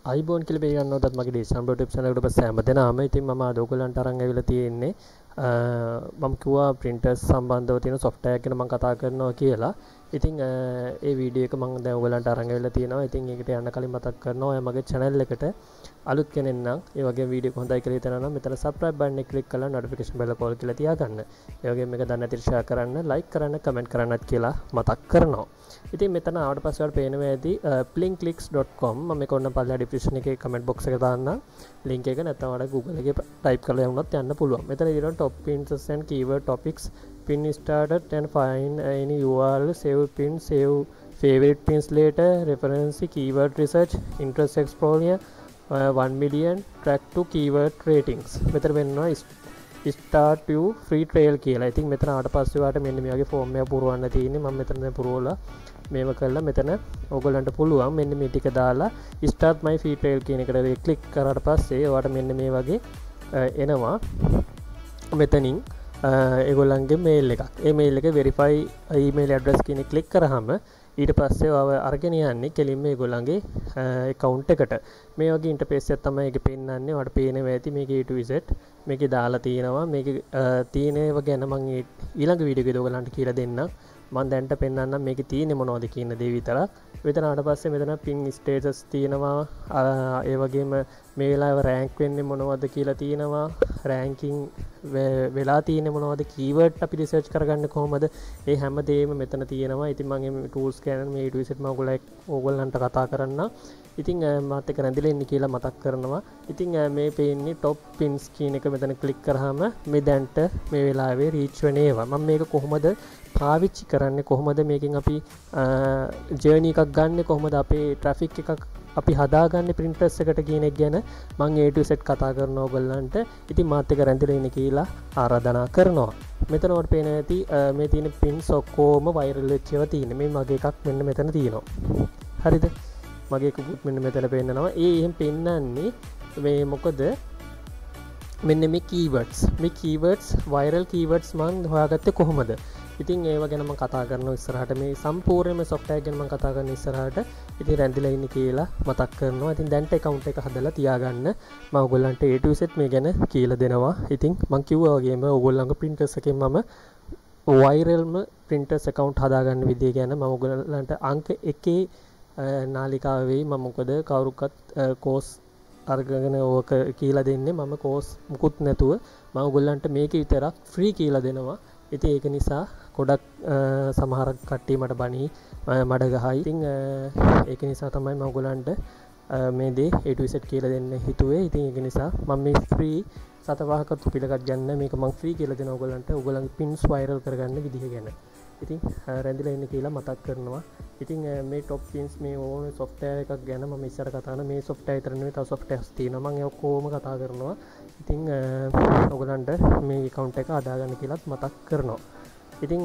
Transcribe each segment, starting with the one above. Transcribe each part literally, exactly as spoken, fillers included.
අයිබෝන් කියලා බේ ගන්නවදත් මගේ ඩිල්ෂන් බ්‍රෝ ටිප්ස් එකකට පස්සේ හැමදෙනාම ඉතින් මම අද ඔයගලන්ට අරන් ඇවිල්ලා තියෙන්නේ මම කිව්වා printers සම්බන්ධව තියෙන software එක ගැන මම කතා කරනවා කියලා. ඉතින් ඒ වීඩියෝ එක මම දැන් ඔයගලන්ට අරන් ඇවිල්ලා තියෙනවා. ඉතින් ඒකට යන්න කලින් මතක් කරනවා ඔයා මගේ channel එකට අලුත් කෙනෙක් නම් ඒ වගේ වීඩියෝ එක හොඳයි කියලා හිතනවා නම් මෙතන subscribe button එක click කරලා notification bell එක all කියලා තියාගන්න. ඒ වගේම මේක දන්නේ නැතිව share කරන්න, like කරන්න, comment කරන්නත් කියලා මතක් කරනවා. ඉතින් මෙතන ආවට පස්සේ ඔයාලට පේනවා ඇති plinkclicks dot com මම මේක ඔන්න පල්ලා description එකේ comment box එකට දාන්නම් link එක නැත්නම් ඔයාලට Google එකේ type කරලා යවුනොත් යන්න පුළුවන්. මෙතන තියෙනවා top pins and keyword topics, pin started and find any U R L, save pin, save favorite pins later, reference, keyword research, interest explorer, uh, one million, track to keyword ratings. මෙතන වෙනවා start to free trial කියලා. ඉතින් මෙතන ආවට පස්සේ ඔයාලට මෙන්න මේ වගේ form එක පුරවන්න තියෙන්නේ. මම මෙතන දැන් පුරවලා මේව කළා. මෙතන ඕගොල්ලන්ට පුළුවන් මෙන්න මේ ටික දාලා start my free trial කියන එකට ක්ලික් කරාට පස්සේ ඔයාලට මෙන්න මේ වගේ එනවා. මෙතනින් ඒගොල්ලන්ගේ mail එකක්. ඒ mail එක verify email address කියන එක ක්ලික් කරාම ඊට පස්සේ ඔයාව අරගෙන යන්නේ කෙලින්ම ඒගොල්ලන්ගේ account එකට. මේ වගේ interface එකක් තමයි ඒකේ පෙන්නන්නේ. ඔයාලට පේනවා ඇති මේකේ A to Z මේකේ දාලා තියෙනවා. මේකේ තියෙනව ගැන මම ඊළඟ වීඩියෝ එකේදී ඔයගලන්ට කියලා දෙන්නම්. මම දැන්ට පෙන්නන්නම් මේකේ තියෙන්නේ මොනවද කියන දේ විතරක්. මෙතන ආවට පස්සේ මෙතන pin status තියෙනවා. ඒ වගේම මේ වෙලාවේ rank වෙන්නේ මොනවද කියලා තියෙනවා. ranking වෙලා තියෙන්නේ මොනවද, keyword අපි research කරගන්නේ කොහොමද, ඒ හැම දෙයක්ම මෙතන තියෙනවා. ඉතින් මම මේ tools ගැන මේ A to Z මම ඔයගොල්ලන්ට කතා කරන්නම්. ඉතින් මාත් එක්ක රැඳිලා ඉන්න කියලා මතක් කරනවා. ඉතින් මේ පේන්නේ top pins කියන එක මෙතන ක්ලික් කරාම මේ දැන්ට මේ වෙලාවේ reach වෙන ඒවා. මම මේක කොහොමද පාවිච්චි කරන්නේ, කොහොමද මේකෙන් අපි ජර්නි එකක් ගන්න, කොහොමද අපේ ට්‍රැෆික් එකක් අපි හදාගන්නේ printers එකට කියන එක ගැන මම A to Z කතා කරනවා ඔයගොල්ලන්ට. ඉතින් මාත් එක්ක රැඳිලා ඉන්න කියලා ආරාධනා කරනවා. මෙතන ඔයාලට පේනවා ඇති මේ තියෙන pins ඔක්කොම viral වෙච්ච ඒවා තියෙන්නේ. මේ මගේ එකක් මෙන්න මෙතන තියෙනවා. හරිද? මගේ එකකුත් මෙන්න මෙතන පෙන්නනවා. ඒ එහෙම පෙන්නන්නේ මේ මොකද මෙන්න මේ keywords. මේ keywords viral keywords මම හොයාගත්තේ කොහොමද? ඉතින් ඒව ගැන මම කතා කරනවා ඉස්සරහට. මේ සම්පූර්ණයෙන්ම software ගැන මම කතා කරන ඉස්සරහට. ඉතින් රැඳිලා ඉන්නේ කියලා මතක් කරනවා. ඉතින් දැන්ට account එක හදලා තියාගන්න. මම ඔයගොල්ලන්ට A to Z මේ ගැන කියලා දෙනවා. ඉතින් මම කිව්වා වගේම ඔයගොල්ලන්ගේ printers එකෙන් මම viralම printers account හදාගන්න විදිය ගැන මම ඔයගොල්ලන්ට අංක එකේ නාලිකාවේ මම මොකද කවුරුකත් course අරගෙන ඕක කියලා දෙන්නේ. මම course මුකුත් නැතුව මම ඔයගොල්ලන්ට මේක විතරක් free කියලා දෙනවා. ඉතින් ඒක නිසා ගොඩක් සමහර කට්ටිය මට බණී මඩ ගහයි. ඉතින් ඒක නිසා තමයි මම ඔයගොල්ලන්ට මේ දේ A to Z කියලා දෙන්න හිතුවේ. ඉතින් ඒක නිසා මම මේ free සතපහක තුපිලකක් ගන්න මේක මම free කියලා දෙනවා ඔයගොල්ලන්ට. ඔයගොල්ලන්ගේ pins viral කරගන්න විදිහ ගැන. ඉතින් රැඳිලා ඉන්න කියලා මතක් කරනවා. ඉතින් මේ top pins මේ ඕනේ software එකක් ගැන මම ඉස්සර කතා කරන මේ software විතර නෙවෙයි තව softwares තියෙනවා. මම ඒ ඔක්කොම කතා කරනවා. ඉතින් ඔයගලන්ට මේ account එක හදාගන්න කියලාත් මතක් කරනවා. ඉතින්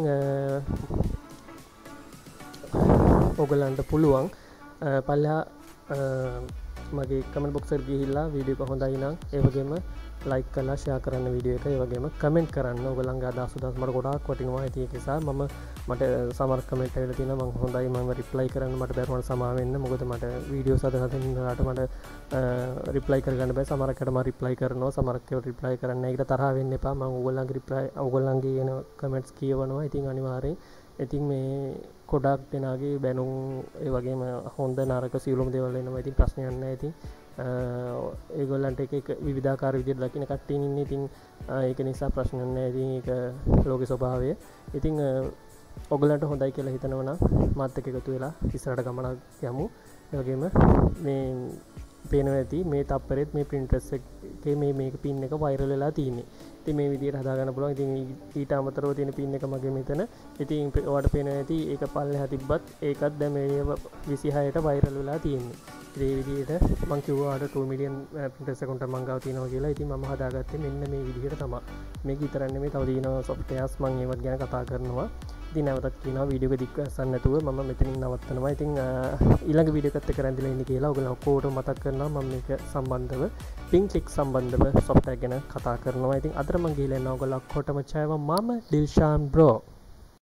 ඔයගලන්ට පුළුවන් පල්ලා මගේ comment box එකට ගිහිල්ලා වීඩියෝ එක හොඳයි නම් ඒ වගේම like කරලා share කරන්න වීඩියෝ එක. ඒ වගේම comment කරන්න. ඔයගලන්ගේ අදහස් උදහස් මට ගොඩාක් වටිනවා. ඉතින් ඒක නිසා මම මට සමහර comment ඇවිල්ලා තියෙනවා. මම හොඳයි මම reply කරන්න මට බැරුණාට සමාව වෙන්න. මොකද මට videos අද හදින් ඉන්නලාට මට reply කරගන්න බෑ. සමහරකට මම reply කරනවා. සමහරකට reply කරන්නේ නැහැ. ඒකට තරහ වෙන්න එපා. මම ඔයගලන්ගේ reply ඔයගලන්ගේ එන comments කියවනවා. ඉතින් අනිවාර්යෙන් ඉතින් මේ ගොඩක් දෙනාගේ බැනුම් ඒ වගේම හොඳ නරක සියලුම දේවල් එනවා. ඉතින් ප්‍රශ්නයක් නැහැ. ඉතින් ඒගොල්ලන්ට එක එක විවිධාකාර විදිහට දකින්න කට්ටිය ඉන්නේ. ඉතින් ඒක නිසා ප්‍රශ්නයක් නැහැ. ඉතින් ඒක ලෝකේ ස්වභාවය. ඉතින් ඔයගොල්ලන්ට හොඳයි කියලා හිතනවා නම් මාත් එක්ක එකතු වෙලා ඉස්සරහට ගමනක් යමු. ඒ වගේම මේ පේනවා ඇති මේ තප්පරෙත් මේ printers එකේ මේ මේක pin එක viral වෙලා තියෙන්නේ. ඉතින් මේ විදිහට හදා ගන්න පුළුවන්. ඉතින් ඊට අමතරව තියෙන pin එක මගේ මෙතන. ඉතින් ඔයාලට පේනවා ඇති ඒක පල්ලෙහා තිබ්බත් ඒකත් දැන් මේ විසිහයට viral වෙලා තියෙන්නේ. ඉතින් මේ විදිහට මම කිව්වාට two million printers account එකක් මං ගාව තියෙනවා කියලා. ඉතින් මම හදාගත්තේ මෙන්න මේ විදිහට තමයි. මේක විතරක් නෙමෙයි තව තියෙනවා softwares මම ඒවත් ගැන කතා කරනවා. ඉතින් නැවතත් කියනවා වීඩියෝ එක දික් කරන්න නැතුව මම මෙතනින් නවත්තනවා. ඉතින් ඊළඟ වීඩියෝ එකත් එක්ක රැඳිලා ඉන්න කියලා ඔයගොල්ලෝ ඔක්කොටම මතක් කරනවා. මම මේක සම්බන්ධව pin click සම්බන්ධව software ගැන කතා කරනවා. ඉතින් අදට මම ගිහලා යනවා ඔයගොල්ලෝ ඔක්කොටම චායව මම Dilshan Bro.